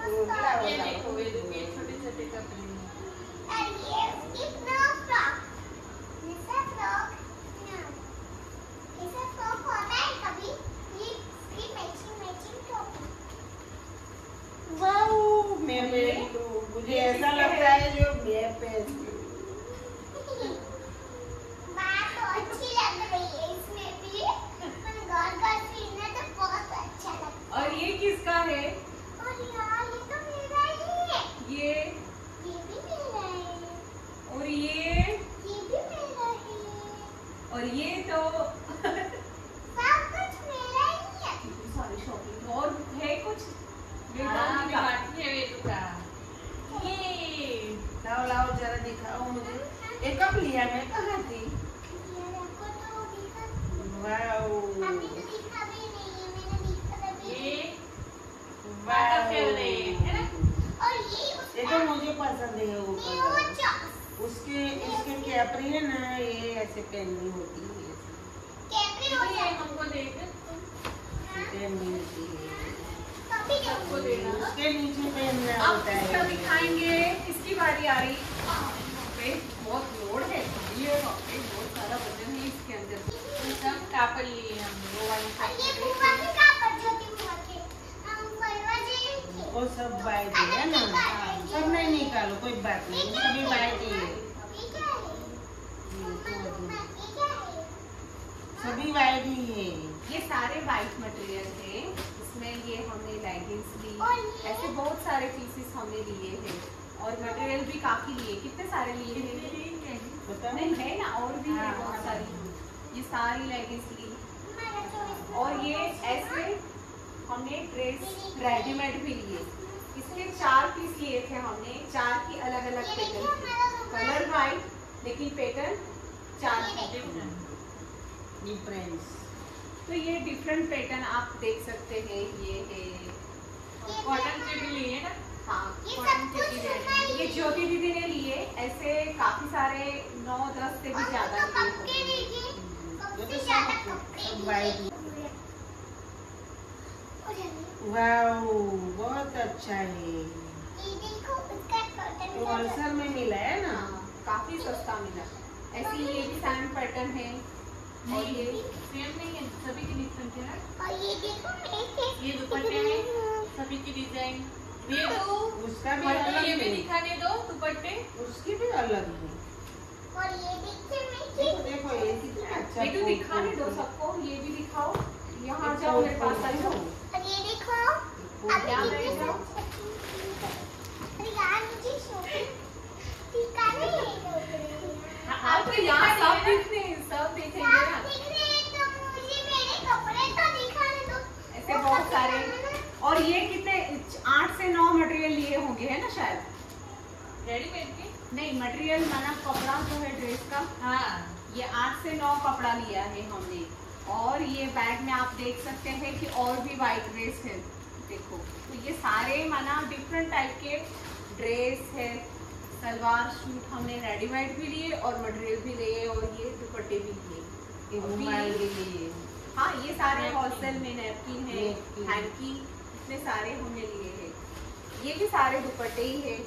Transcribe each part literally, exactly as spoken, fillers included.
ये देखो वेदू के छोटे छोटे कपड़े हैं। मुझे ऐसा लगता है जो मैं पहनती हूँ। बात तो अच्छी लग रही है इसमें भी, पर घर का सीन है तो बहुत अच्छा लगता है। और ये किसका है? और यार ये तो मेरा ही है। ये ये भी मेरा है। और ये ये भी मेरा है। और ये तो सब कुछ मेरा ही है। सारी शॉपिंग और है कुछ? हाँ, बाकी है वेदू का। ये लाओ लाओ जरा दिखाओ मुझे। ये कब लिया मैं कहाँ थी? यार आपको तो दिखा, वाओ अभी तो दिखा भी नहीं है, मैंने दिखा तभी। ये वाओ फेवरेट है ना? और ये ये उसका, तो मुझे पसंद है वो ये वो कलर। चॉक्स उसके इसके कैपरी है ना, ये ऐसे पहननी होती है, कैपरी हो ये जाए हमको देख। ऐसे पहननी होती है, तभी सबको देना। उसके नीचे पहनना अब होता इसका है। दिखाएंगे, किसकी बारी आ रही? पे बहुत लोड है, ये पे बहुत सारा वजन है इसके अंदर। सब कापड़ लिए हमने वो वाली और ये बुआ के कापड़, छोटी बुआ के हम परवाजे थे। वो सब वाइट है ना, सब नहीं निकालो कोई बात नहीं, सभी वाइट ही है, ये क्या है? ये तो ये अभी- क्या है? सभी वाइट ही है। ये सारे वाइट मटेरियल है, इसमें ये हमने लेगिंग्स ली, और ये? ऐसे बहुत सारे पीसेस हमने लिए हैं और मटेरियल भी काफी लिए। कितने सारे लिए हैं? बताओ नहीं है ना, और भी है हाँ, बहुत हाँ। सारी। ये सारी लेगिंग्स ली हमारा चॉइस और ये ऐसे हमने ड्रेस रेडीमेड भी लिए। इसके चार पीस लिए थे हमने, चार की अलग अलग ये पैटर्न देखिए थी। हमारा दुकान। कलर वाइट लेकिन पैटर्न चार ये थे। डिफरेंस। तो ये डिफरेंट पैटर्न आप देख सकते हैं। ये है कॉटन के भी लिए ना। हाँ, ये कॉटन सब के कुछ भी हमारे लिए। ये ज्योति दीदी ने लिए, ऐसे काफी सारे नौ दस से भी और ज्यादा तो लिए कपड़े होंगे। लीजिए, ये सबसे तो ज्यादा सब कपड़े सब लिए। वाइट। और ये वाओ बहुत अच्छा है। देखो उसका कॉटन वो होलसेल में मिला है ना। हाँ, काफी सस्ता मिला। ऐसे ही ये भी सेम पैटर्न है और नहीं ये सेम नहीं है, सभी की डिफरेंट है ना। और ये देखो मेरे ये दुपट्टे हैं, सभी की डिजाइन। वेदू उसका भी दुपट्टे अलग ये भी है, दिखाने दो दुपट्टे। उसकी भी अलग है। और ये देखिए देखो मेरे देखो ये कितना अच्छा बेटू कोट दिखाने दो कोट है। सबको, ये भी दिखाओ। यहाँ ये जाओ, कोट मेरे पास कोट आ जाओ। और ये देखो कोट अब यहाँ ये बैठ जाओ। अरे यार मुझे शॉपिंग दिखाने नहीं दो आप तो यहाँ सब दिखने सब देखेंगे ना। दिख रहे हैं तो मुझे मेरे कपड़े तो दिखाने दो। ऐसे बहुत सारे। और ये कितने आठ से नौ मटेरियल लिए होंगे, है ना शायद? रेडीमेड के। नहीं, मटेरियल माना कपड़ा जो है ड्रेस का, हाँ ये आठ से नौ कपड़ा लिया है हमने। और ये बैग में आप देख सकते हैं कि और भी वाइट ड्रेस है, देखो। तो ये सारे माना डिफरेंट टाइप के ड्रेस है। सलवार सूट हमने रेडीमेड भी लिए और मटेरियल भी लिए और ये दुपट्टे भी लिए। ये रुमाल के लिए। हाँ, ये सारे होलसेल में नैपकिन है, नैपकिन। हैंकी, इतने सारे हमने लिए हैं। ये भी सारे दुपट्टे ही है,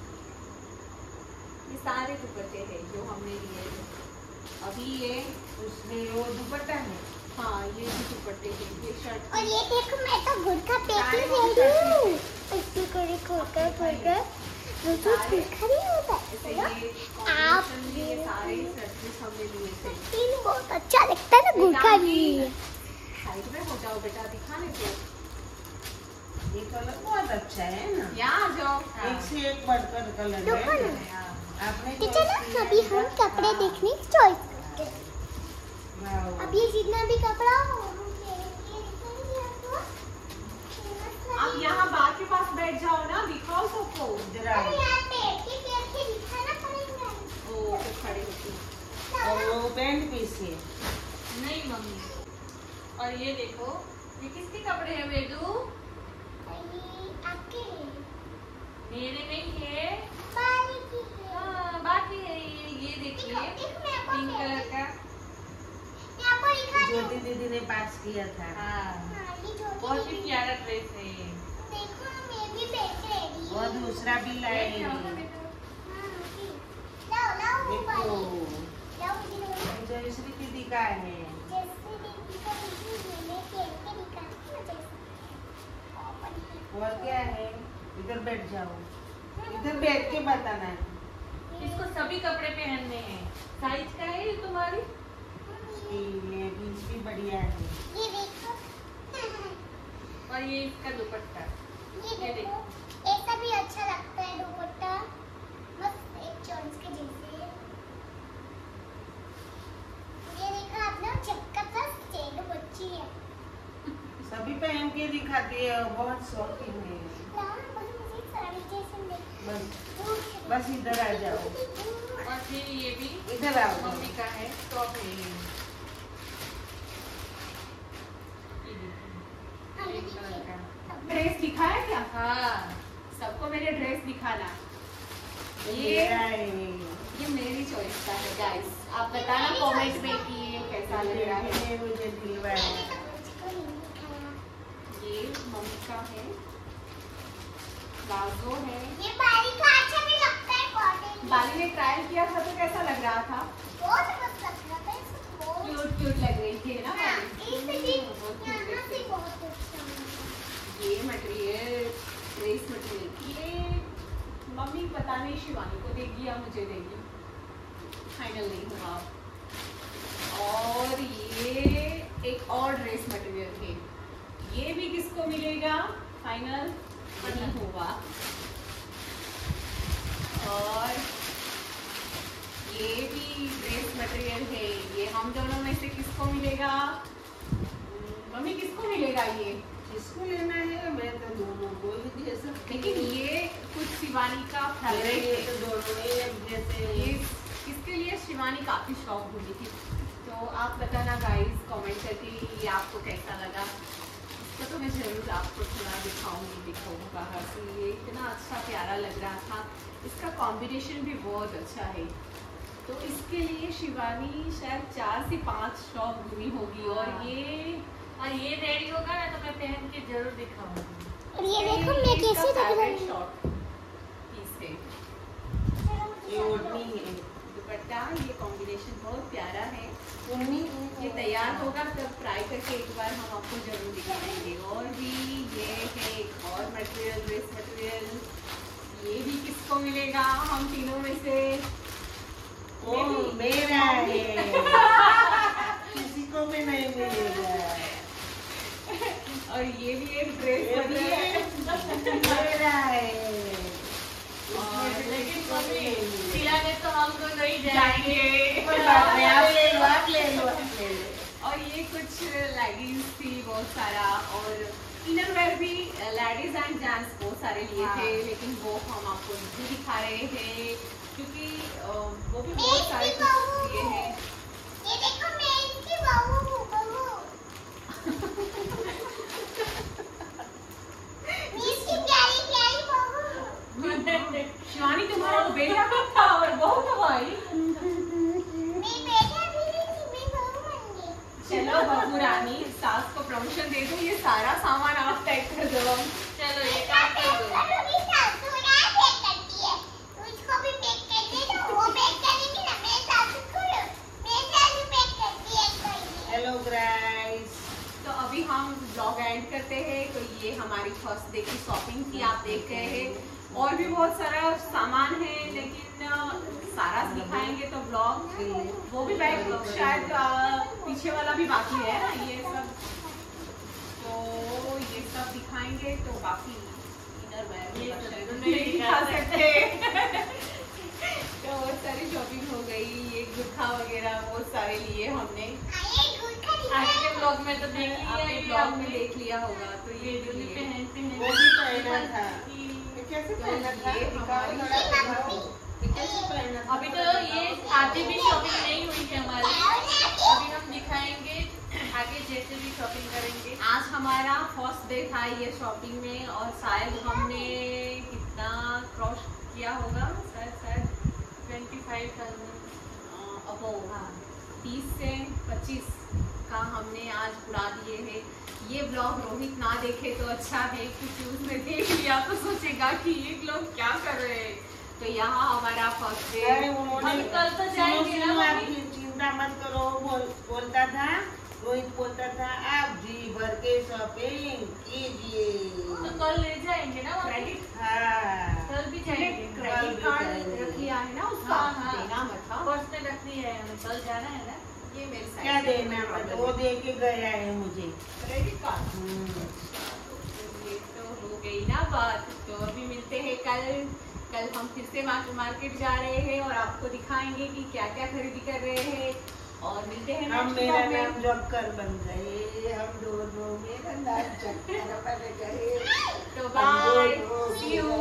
ये सारे दुपट्टे हैं जो हमने लिए हैं। अभी ये उसमें वो दुपट्टा है। हाँ, ये भी दुपट्टे हैं, ये शर्ट। और ये देखो मैं तो गुड़का सारे पेटी वो ले शर्ट लूं। इससे करे गुड़का गुड़का वो तो सारे- गुड़का नहीं होता ऐसे है ये आप कॉम्बिनेशन में ये सारे शर्ट हमने लिए थे। तीन बहुत अच्छा लगता है ना गुड़का भी। साइड में हो जाओ बेटा, दिखाने को। ये कलर बहुत अच्छा है ना, यहाँ आ जाओ। एक से एक बढ़कर कलर देखो है ना। ना। आपने तो choice चलो किया अभी है हम ना? कपड़े हाँ। देखने की चॉइस करते हैं। वाओ। अब ये जितना भी कपड़ा हो हम ले के दिखाएंगे आपको। आप यहाँ बात के पास बैठ जाओ ना, दिखाओ सबको। जरा अरे यार बैठ के बैठ के दिखाना पड़ेगा। ओ, तो खड़े होके। और वो पैंट पीस है। नहीं मम्मी। और ये देखो ये किसके कपड़े हैं वेदू? ये आपके मेरे नहीं है। बाली की है। हाँ बाकी है ये ये देखिए देखो, देखो मैं आपको पिंक कलर का। मैं आपको दिखा दूं। ज्योति दीदी ने पास किया था। हाँ हाँ, ये जो बहुत ही प्यारा ड्रेस है ये। देखो ना मैं भी बैठ के दूसरा भी लाए। लाओ लाओ देखो लाओ दीदी जयश्री दीदी का है। जैसे दीदी का मैंने खेल के दिखाती हूँ जैसे और क्या है? इधर बैठ जाओ, इधर बैठ के बताना है। इसको सभी कपड़े पहनने हैं। साइज का है ये तुम्हारी? ये बीच भी बढ़िया है। ये देखो और ये इसका दुपट्टा। ये देखो ऐसा भी अच्छा लगता है दुपट्टा बस एक चॉइस के जैसे। ये देखा आपने चक्का था चेलो बच्ची है। सभी पहन के दिखाती है, बहुत शौकीन है। लाओ बस मुझे साड़ी जैसे देख बस बस इधर आ जाओ, और फिर ये भी इधर आओ। मम्मी का है, टॉप है ये। ये देखिए, रेड कलर का। ड्रेस दिखाया क्या? हाँ, सबको मेरे ड्रेस दिखाना। ये ये मेरा है। ये मेरी चॉइस का है गाइस। आप बताना कमेंट में कि ये कैसा लग रहा है। ये मुझे दिलवाया। ये मम्मी का है, प्लाजो है। ये बाली का अच्छा भी लगता है कॉटन। बाली ने ट्रायल किया था तो कैसा लग रहा था? बहुत मस्त लग रहा था इसको बहुत। क्यूट क्यूट लग रही थी ना हाँ, बाली? इससे भी यहाँ से बहुत अच्छा है। ये मटेरियल ड्रेस मटेरियल ये मम्मी पता नहीं शिवानी को देगी या मुझे देगी, फाइनल नहीं हुआ। और ये एक और ड्रेस मटेरियल है, ये भी किसको मिलेगा फाइनल नहीं हुआ। और ये भी ड्रेस मटेरियल है, ये हम दोनों में से किसको मिलेगा? मम्मी किसको मिलेगा ये? किसको लेना है? मैं तो दोनों को ही दे सकती हूँ। लेकिन ये कुछ शिवानी का फेवरेट ये है, तो दोनों ही अब जैसे ये इसके लिए शिवानी काफी शौक हुई थी। तो आप बताना गाइस कमेंट करके ये आपको कैसा लगा। इसको तो मैं जरूर आपको थोड़ा दिखाऊंगी, दिखाऊंगी बाहर से। ये इतना अच्छा प्यारा लग रहा था, इसका कॉम्बिनेशन भी बहुत अच्छा है। तो इसके लिए शिवानी शायद चार से पांच शॉप घूमी होगी। और ये और ये रेडी होगा ना तो मैं पहन के जरूर दिखाऊंगी। और ये देखो मैं कैसे लग रही हूँ। शॉर्ट पीस है, ये ओढ़नी है। दुपट्टा, ये कॉम्बिनेशन बहुत प्यारा है। ओढ़नी ये तैयार होगा तब ट्राई करके एक बार हम आपको जरूर दिखाएंगे। और भी ये है एक और मटेरियल, ड्रेस मटेरियल, ये भी किसको मिलेगा हम तीनों में से? ओ मेरा है। किसी को भी नहीं मिलेगा। और ये भी एक ड्रेस ये भी मटेरियल मेरा है। और लेकिन मम्मी सिलाने तो हम दोनों ही जाएंगे। जाएंगे। कोई बात नहीं, आप ले लो, आप ले लो, आप ले लो। और ये कुछ लेगिंग्स थी बहुत सारा, और इनर वेयर भी लेडीज एंड जेंट्स बहुत सारे लिए हाँ। थे, लेकिन वो हम आपको नहीं दिखा रहे थे क्योंकि अ, वो भी बहुत सारे कुछ लिए हैं। ये देखो मैं इसकी बहू हूँ बहू। मैं इसकी प्यारी प्यारी बहू हूँ। शिवानी तुम्हारा वो बेटा कब था और बहू कब आई? मैं बेटा भी नहीं थी, मैं बहू बन गई। चलो बहू रानी, सास को प्रमोशन दे दो, ये सारा सामान आप पैक कर दो। हम चलो ये काम कर दो। करूँगी सासू ना पैक करती है, तो इसको भी पैक कर दे दो। वो पैक करेंगी ना, मैं सासू को मैं सासू पैक करती है करेंगी। Hello guys. तो अभी हम ब्लॉग एंड करते हैं। तो ये हमारी फर्स्ट डे की शॉपिंग थी, आप देख रहे हैं। और भी बहुत सारा सामान है, लेकिन अ, सारा दिखाएंगे तो ब्लॉग वो भी बैग शायद अ, पीछे वाला भी बाकी है ना, ये सब। तो ये सब दिखाएंगे तो बाकी इनर वेयर ये का सब शायद तो नहीं नहीं दिखा दिखा सकते। तो बहुत सारी शॉपिंग हो गई, ये गुच्छा वगैरह बहुत सारे लिए हमने। आइए गुड़ खरीदना आगे के है। ब्लॉग में तो देख लिया आपने ही ब्लॉग में आपने। देख लिया होगा। तो ये ये जो भी लिए। पहनते हैं वो भी पहना था। कि- ये कैसे तो पहना था? ये दिखाओ हमारी थोड़ा, दिखाओ। ये कैसे पहना था? अभी तो ये आधी भी शॉपिंग नहीं हुई है हमारी। अभी हम दिखाएंगे आगे जैसे भी शॉपिंग करेंगे। आज हमारा फर्स्ट डे था ये शॉपिंग में, और शायद हमने कितना क्रॉस किया होगा, शायद शायद ट्वेंटी फाइव थाउजेंड अबो तीस से पच्चीस का हमने आज उड़ा दिए हैं। ये ब्लॉग रोहित ना देखे तो अच्छा है, क्योंकि उसने देख लिया तो सोचेगा कि ये ब्लॉग तो यहाँ हमारा फर्स्ट डे अरे उन्होंने हम कल तो जाएंगे ना, सुनो, सुनो, आप मम्मी। चिंता मत करो। बोल बोलता था रोहित, बोलता था आप जी भर के शॉपिंग कीजिए। तो कल ले जाएंगे ना मम्मी? क्रेडिट हाँ कल भी जाएंगे। क्रेडिट कार्ड रख लिया है ना उसका, हाँ, हाँ। देना मत हाँ। पर्स में रख लिया है हमें, कल जाना है ना। ये मेरे साइड क्या से देना problem मत, है। वो दे के गया है मुझे। Credit card hmm. ये तो हो गई ना बात। तो अभी मिलते हैं कल। कल हम फिर से मार्केट जा रहे हैं और आपको दिखाएंगे कि क्या क्या खरीदी कर रहे हैं। और मिलते हैं हम next मेरा vlog में। नाम जॉकर बन गए, हम दोनों मेरा नाम जॉकर बन गए। तो हम बाय, दोनों सी यू।